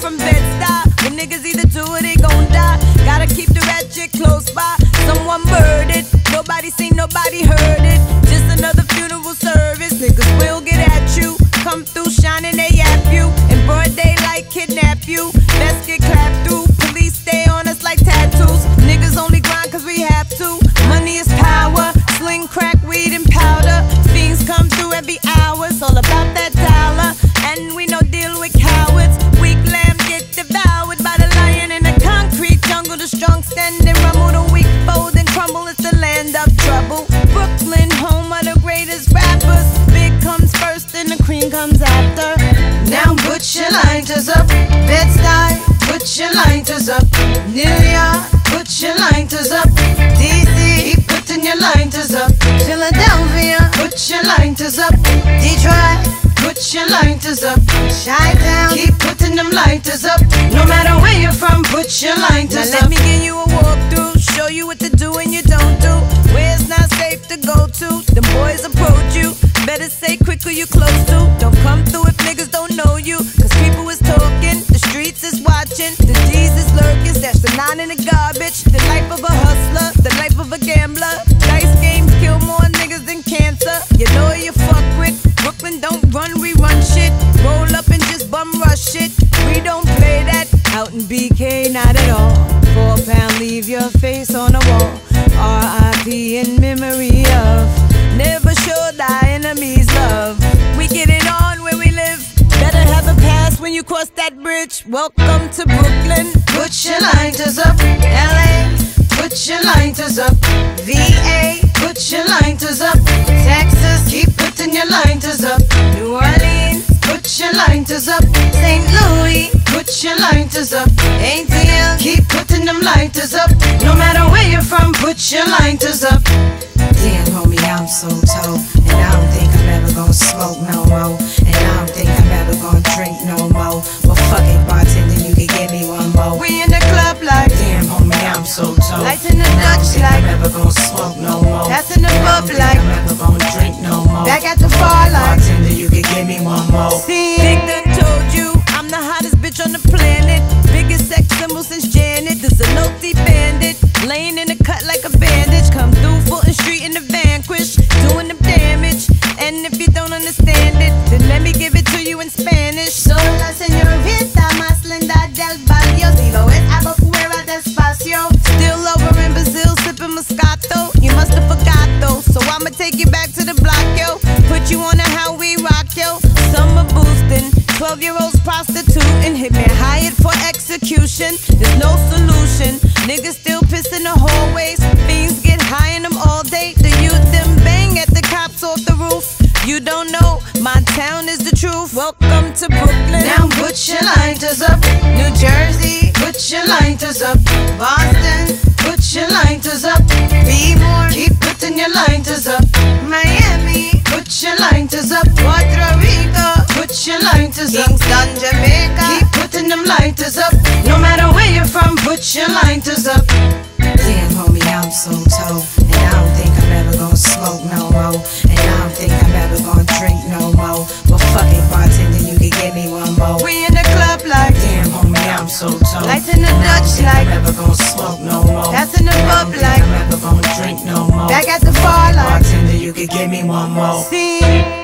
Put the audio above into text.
from Bed-Stuy. When niggas either do or they gon' die. Gotta keep the ratchet close by. Someone murdered, nobody seen, nobody heard it. Just another funeral service. Niggas will get at you. Come through shining, they yap you. In broad daylight, kidnap you. Best get clapped through. Police stay on us like tattoos. Niggas only grind cause we have to. Money is power. Sling, crack, weed, and powder. Fiends come through every hour. It's all about that dollar. And we no deal with cowards. Weak lamb get devoured by the lion in the concrete jungle. The strong stand and rumble. The weak fold and crumble. It's the land of trouble. Brooklyn, home of the greatest rappers. Big comes first and the cream comes after. Now put your lighters up. Bed-Stuy, put your lighters up. New York, put your lighters up. DC, keep putting your lighters up. Philadelphia, put your lighters up. Detroit, put your lighters up. Chi-Town, keep putting them lighters up. No matter where you're from, put your lighters up. Now let me give you a walkthrough, show you what to do and you don't do. Where it's not safe to go to, the boys approach you. Better say quick who you close to. Don't come through if niggas don't know you. Cause people is talking, the streets is watching. The D's is lurking, stash the 9 in the garbage. The life of a hustler, the life of a gambler. Dice games kill more niggas than cancer. You know who you fuck with. Brooklyn don't run, we run shit. Roll up and just bum rush it. We don't play that. Out in BK, not at all. 4 pound, leave your face on the wall. R.I.P. in memory of. Never show thy enemies love. We get it on where we live. Better have a pass when you cross that bridge. Welcome to Brooklyn. Put your lighters up. LA, put your lighters up. VA, put your lighters up. Texas, keep putting your lighters up. New Orleans, put your lighters up. St. Louis, put your lighters up. ATL, keep putting them lighters up. No matter where you're from, put your lighters up. Damn, homie, I'm so told. And I don't think I'm ever gonna smoke no more. And I don't think I'm ever gonna drink no more. Well, fuck it, bartender, you can give me one more. We in the club like, damn, homie, I'm so told. Lights in the Dutch like, I'm never gonna smoke no more. That's in the pub like, I'm never gonna drink no more. Back at the bar like, bartender, you can give me one more. See, Big done told you, I'm the hottest bitch on the planet. Biggest sex symbol since Janet. There's a no-thief bandit, laying in the cut like a bandage. Come through Fulton Street in the Vanquish, doing them damage. And if you don't understand it, then let me give it to you in Spanish. Sola señorita más linda del barrio. Digo es algo fuera despacio. Still over in Brazil, sipping Moscato. You must have forgot though, so I'ma take you back to the block, yo. Put you on a how we rock, yo. Summer boosting, 12-year-olds prostituting. Hitman hired for execution. There's no solution. Niggas still piss in the hallways. Fiends get high in them all day. The youth them bang at the cops off the roof. You don't know, my town is the truth. Welcome to Brooklyn. Now put your lighters up. New Jersey, put your lighters up. Boston, put your lighters up. Be more, keep putting your lighters up. Miami, put your lighters up. Puerto Rico, put your lighters up. Kingston, Jamaica, keep putting them lighters up. No matter where you're from, put your lighters up. Damn, homie, I'm so told. And I don't think I'm ever gonna smoke no more. And I don't think I'm ever gonna drink no more. Well, fuck it, bartender, you can give me one more. We in the club like, damn, homie, I'm so told. Lights in the Dutch like, I'm never gonna smoke no more. That's in the pub like, I'm never gonna drink no more. Back at the bar like, bartender, you can give me one more. See.